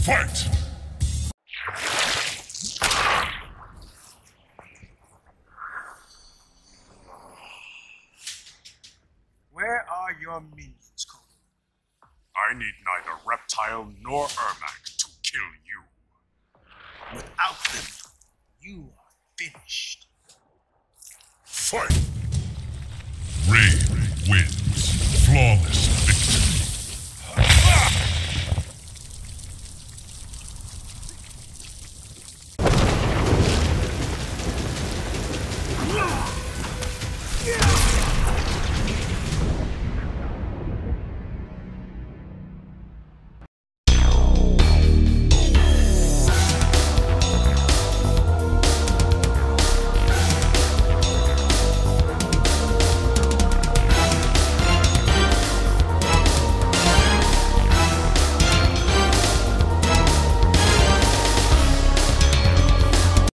Fight! Where are your minions, Cody? I need neither Reptile nor Ermac to kill you. Without them, you are finished. Fight! Rain wins. Flawless.